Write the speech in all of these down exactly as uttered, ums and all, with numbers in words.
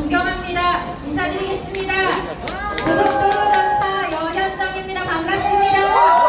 존경합니다. 인사드리겠습니다. 고속도로 전사 여현정입니다. 반갑습니다.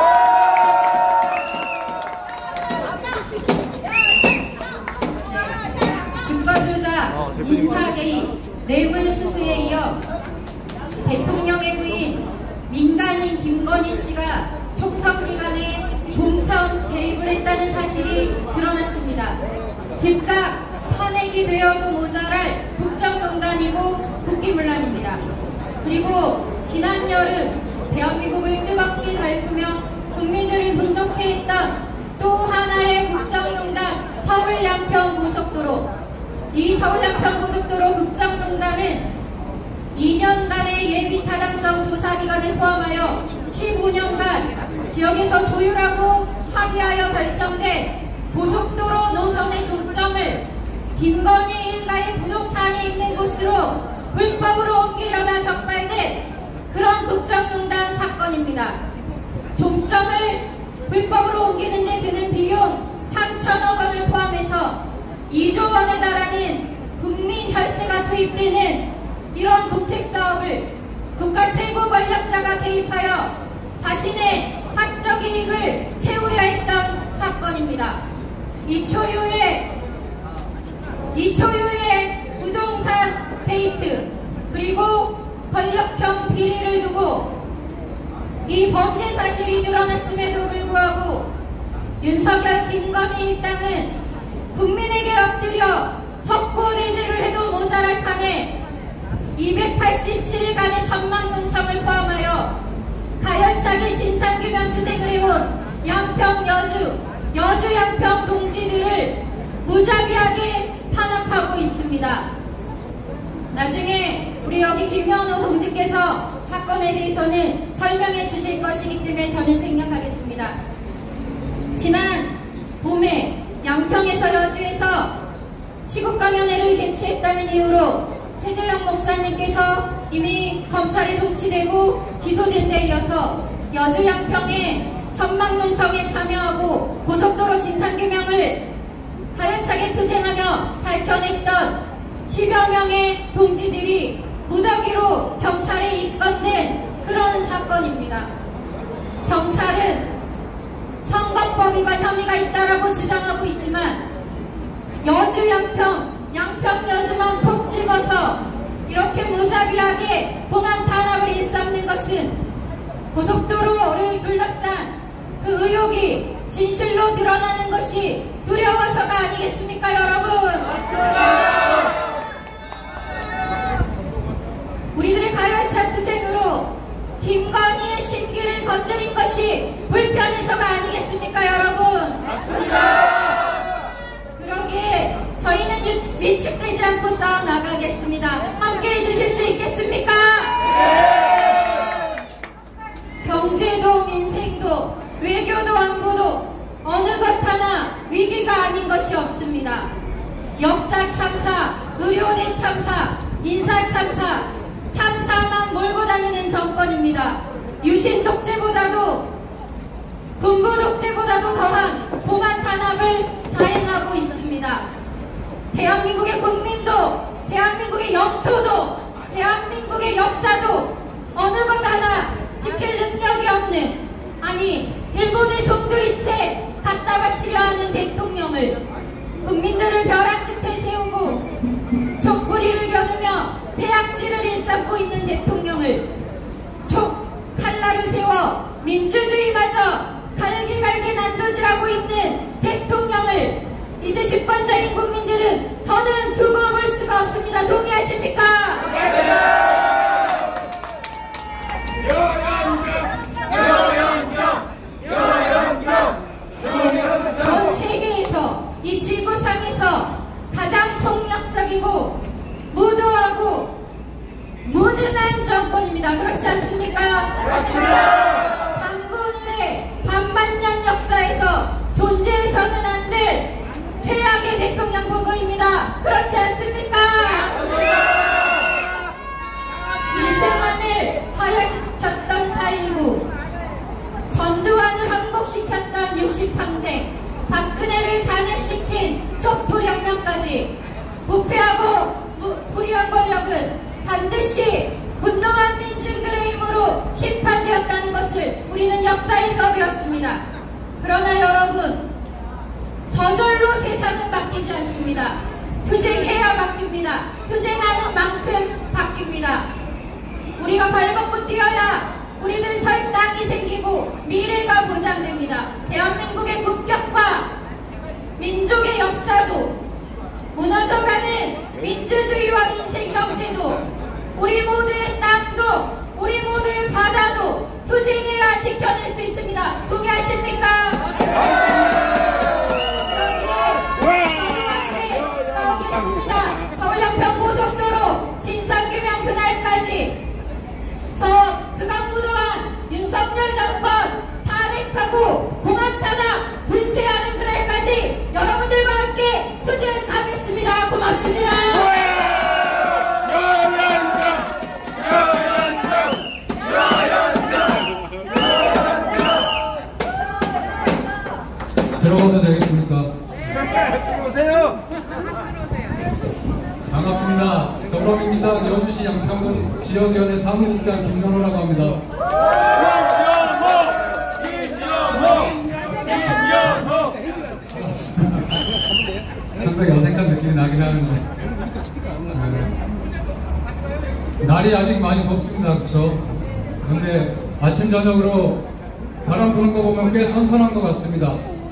네, 주가조작, 인사개입, 뇌물수수에 이어 대통령의 부인 민간인 김건희 씨가 총선 기간에 공천 개입을 했다는 사실이 드러났습니다. 즉각 탄핵이 되어도 모자랄 국정농단이고 국기문란입니다. 그리고 지난 여름 대한민국을 뜨겁게 달구며 국민들을 분노케 했던 또 하나의 국정농단 서울 양평 고속도로. 이 서울 양평 고속도로 국정농단은 이 년간의 예비 타당성 조사 기간을 포함하여 십오 년간 지역에서 조율하고 합의하여 결정된 고속도로 노선의 종점을 김건희 일가의 부동산이 있는 곳으로 불법으로 옮기려다 적발된 그런 국정농단 사건입니다. 종점을 불법으로 옮기는 데 드는 비용 삼천억 원을 포함해서 이조 원에 달하는 국민 혈세가 투입되는 이런 국책사업을 국가 최고 권력자가 개입하여 자신의 사적 이익을 채우려 했던 사건입니다. 이 초유의 이 초유의 부동산 페이트 그리고 권력형 비리를 두고 이 범죄 사실이 드러났음에도 불구하고 윤석열 김건희 일당은 국민에게 엎드려 석고대죄를 해도 모자랄 판에 이백팔십칠 일간의 천막농성을 포함하여 가열차게 진상규명 투쟁을 해온 양평 여주, 여주 양평 동지들을 무자비하게 탄압하고 있습니다. 나중에 우리 여기 김현우 동지께서 사건에 대해서는 설명해 주실 것이기 때문에 저는 생략하겠습니다. 지난 봄에 양평에서 여주에서 시국강연회를 개최했다는 이유로 최재형 목사님께서 이미 검찰에 송치되고 기소된 데 이어서 여주 양평에 천막농성에 참여하고 고속도로 진상규명을 가열차게 투쟁하며 밝혀냈던 십여 명의 동지들이 무더기로 경찰에 입건된 그런 사건입니다. 경찰은 선거법 위반 혐의가 있다라고 주장하고 있지만 여주 양평, 양평 여주만 콕 집어서 이렇게 무자비하게 공안 탄압을 일삼는 것은 고속도로를 둘러싼 그 의혹이 진실로 드러나는 것이 두려워서가 아니겠습니까, 여러분? 우리들의 가열찬 투쟁으로 김건희의 심기를 건드린 것이 불편해서가 아니겠습니까, 여러분? 그러기에 저희는 위축되지 않고 싸워나가겠습니다. 함께 해주실 수 있겠습니까? 경제도 민생도 외교도 안보도 어느 것 하나 위기가 아닌 것이 없습니다. 역사 참사, 의료대 참사, 인사 참사, 참사만 몰고 다니는 정권입니다. 유신 독재보다도 군부 독재보다도 더한 공안 탄압을 자행하고 있습니다. 대한민국의 국민도, 대한민국의 영토도, 대한민국의 역사도 어느 것 하나 지킬 능력이 없는, 아니 일본의 송두리째 갖다 바치려 하는 대통령을 국민들을 벼랑 끝에 세우고 촛불이를 겨누며 폐악질을 일삼고 있는 대통령을 총 칼날을 세워 민주주의마저 갈기갈기 난도질하고 있는 대통령을 이제 주권자인 국민들은 더는 두고 볼 수가 없습니다. 동의하십니까? 네, 전 세계에서 이 지구상에서 가장 폭력적이고 무도하고 무능한 정권입니다. 그렇지 않습니까? 그렇습니다. 단군일의 반만년 역사에서 존재해서는 안 될 최악의 대통령 후보입니다. 그렇지 않습니까? 그렇습니다. 이승만을 파야시켰던 사일구, 전두환을 항복시켰던 육십항쟁, 박근혜를 탄핵시킨 촛불혁명까지 부패하고 불의한 권력은 반드시 분노한 민중들의 힘으로 심판되었다는 것을 우리는 역사에서 배웠습니다. 그러나 여러분, 저절로 세상은 바뀌지 않습니다. 투쟁해야 바뀝니다. 투쟁하는 만큼 바뀝니다. 우리가 발벗고 뛰어야 우리는 설 땅이 생기고 미래가 보장됩니다. 대한민국의 국격과 민족의 역사도 무너져가는 민주주의와 민생경제도 우리 모두의 땅도 우리 모두의 바다도 투쟁해야 지켜낼 수 있습니다. 동의하십니까? 그러기에 싸우겠습니다. 서울 양평 고속도로 진상규명 그날까지 저 극악무도한 윤석열 정권 탄핵하고 공안 탄압 분쇄하는 그날까지 여러분들과 함께 투쟁하겠습니다. 고맙습니다. 들어가도 되겠습니까? 오세요. 반갑습니다. 더불어민주당 여주시 양평군 지역위원회 사무국장 김연호라고 합니다. 상당히 어색한 느낌이 나긴 하는데 네. 날이 아직 많이 덥습니다. 그렇죠? 근데 아침 저녁으로 바람 부는 거 보면 꽤 선선한 것 같습니다.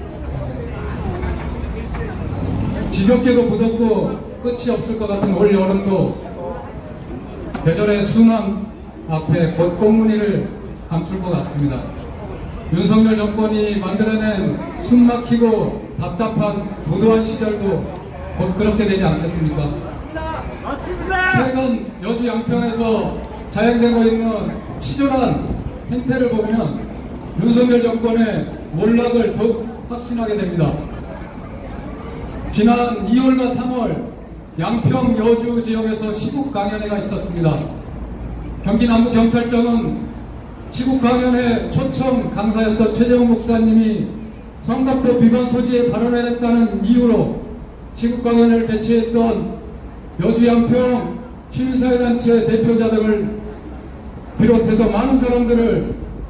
지겹게도 무덥고 끝이 없을 것 같은 올 여름도 계절의 순환 앞에 곧 꽃무늬를 감출 것 같습니다. 윤석열 정권이 만들어낸 숨막히고 답답한 무도한 시절도 곧 그렇게 되지 않겠습니까? 최근 여주 양평에서 자행되고 있는 치졸한 행태를 보면 윤석열 정권의 몰락을 더욱 확신하게 됩니다. 지난 이월과 삼월 양평 여주 지역에서 시국 강연회가 있었습니다. 경기 남부경찰청은 시국 강연회 초청 강사였던 최재형 목사님이 선거법 위반 소지에 발언을 했다는 이유로 시국 강연회를 개최했던 여주 양평 시민사회단체 대표자들을 비롯해서 많은 사람들을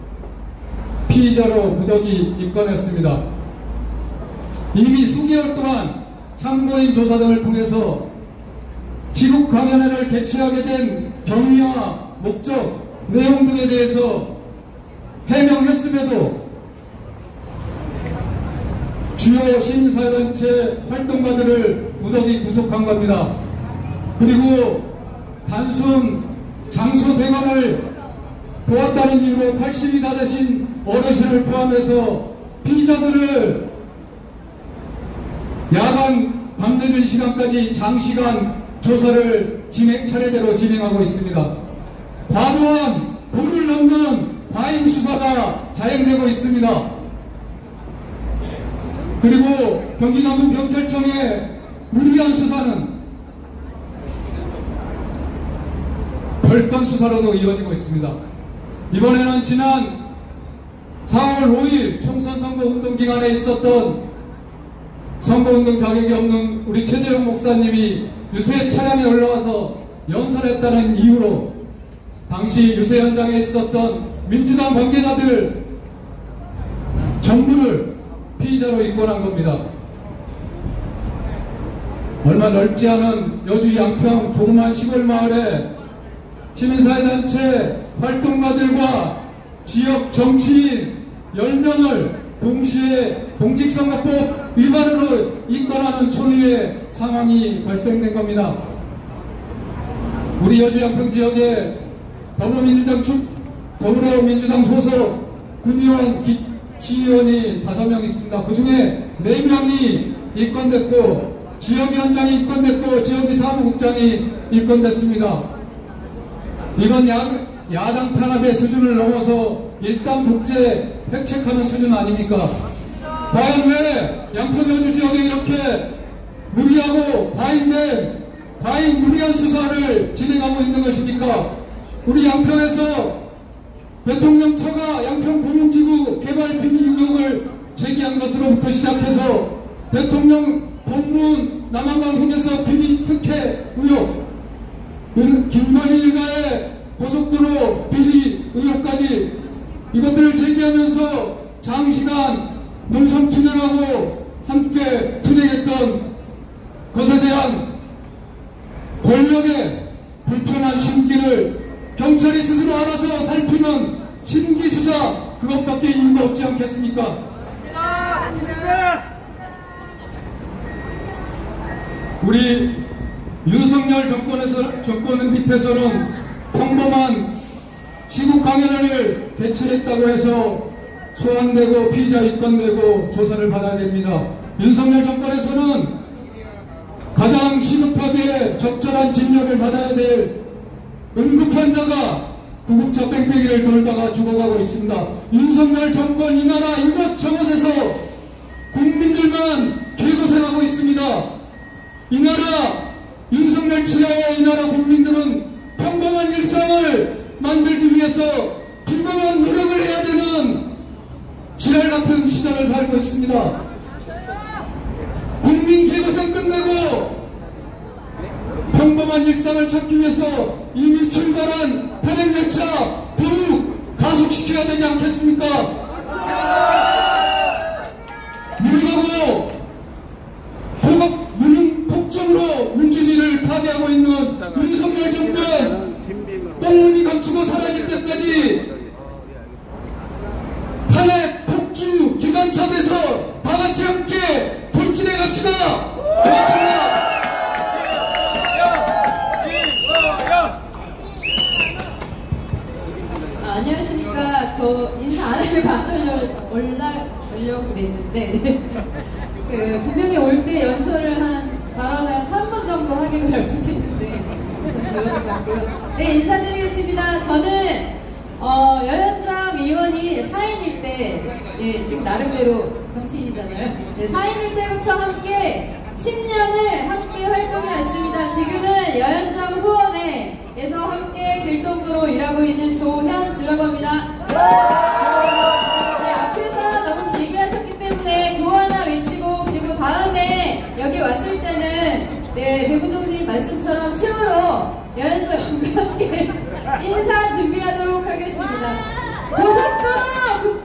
피의자로 무더기 입건했습니다. 이미 수개월 동안 참고인 조사 등을 통해서 시국 강연회를 개최하게 된 경위와 목적, 내용 등에 대해서 해명했음에도 주요 시민사회단체 활동가들을 무더기 구속한 겁니다. 그리고 단순 장소 대관을 보았다는 이유로 팔십이 다 되신 어르신을 포함해서 피의자들을 야간 밤늦은 시간까지 장시간 조사를 진행 차례대로 진행하고 있습니다. 과도한 도를 넘는 과잉 수사가 자행되고 있습니다. 그리고 경기남부경찰청의 무리한 수사는 별건 수사로도 이어지고 있습니다. 이번에는 지난 사월 오일 총선 선거운동 기간에 있었던 선거운동 자격이 없는 우리 최재형 목사님이 유세 차량에 올라와서 연설했다는 이유로 당시 유세 현장에 있었던 민주당 관계자들 전부를 피의자로 입건한 겁니다. 얼마 넓지 않은 여주 양평 조그만 시골 마을에 시민사회단체 활동가들과 지역 정치인 열 명을 동시에 공직선거법 위반으로 입건하는 초유의 상황이 발생된 겁니다. 우리 여주 양평 지역에 더불어민주당 축, 더불어민주당 소속 군의원, 시의원이 다섯 명 있습니다. 그 중에 네 명이 입건됐고 지역위원장이 입건됐고 지역위 사무국장이 입건됐습니다. 이건 야, 야당 탄압의 수준을 넘어서 일당 독재 획책하는 수준 아닙니까? 과연 왜 양평 여주 지역에 이렇게 무리하고 과잉된 과잉 무리한 수사를 진행하고 있는 것입니까? 우리 양평에서 대통령 처가 양평 공용지구 개발 비리 의혹을 제기한 것으로부터 시작해서 대통령 본문 남한강성에서 비리 특혜 의혹, 김건희 일가의 고속도로 비리 의혹까지 이것들을 제기하면서 장시간 농성 투쟁하고 함께 투쟁했던 것에 대한 권력의 불편한 심기를 경찰이 스스로 알아서 살피는 심기수사, 그것밖에 이유가 없지 않겠습니까? 우리 윤석열 정권에서, 정권 밑에서는 평범한 시국 강연을 개최했다고 해서 소환되고 피의자 입건되고 조사를 받아야 됩니다. 윤석열 정권에서는 가장 시급하게 적절한 진료를 받아야 될 응급환자가 구급차 뺑뺑이를 돌다가 죽어가고 있습니다. 윤석열 정권 이 나라 이곳저곳에서 국민들만 개고생하고 있습니다. 이 나라 윤석열 치하의 이 나라 국민들은 평범한 일상을 만들기 위해서 평범한 노력을 해야 되는 지랄 같은 시절을 살고 있습니다. 국민 개고생 끝내고 평범한 일상을 찾기 위해서 이미 출발한 탄핵 열차 더욱 가속시켜야 되지 않겠습니까? 무능하고 폭업, 무능 폭정으로 민주주의를 파괴하고 있는 윤석열 정권 뽕무늬 감추고 사라질 때까지 탄핵 폭주 기관차 돼서 다 같이 함께 돌진해 갑시다. 고맙습니다. 아, 안녕하십니까. 저 인사 안 하려고 안 하려고 올라가려고 그랬는데 그 분명히 올 때 연설을 한 발언을 한 삼 분 정도 하기로 약속했는데 전 이어진 것 같고요. 네, 인사드리겠습니다. 저는 어, 여현장 의원이 사인일 때, 예, 지금 나름대로 정치인이잖아요. 네, 사인일 때부터 함께 십 년을 함께 활동해 왔습니다. 지금은 여현장 후원회에서 함께 길동부로 일하고 있는 조현주라고 합니다. 네, 앞에서 너무 길게 하셨기 때문에 구호 하나 외치고, 그리고 다음에 여기 왔을 때는 네, 백운동님 말씀처럼 춤으로 여현주 연구원께 인사 준비하도록 하겠습니다. 고속도로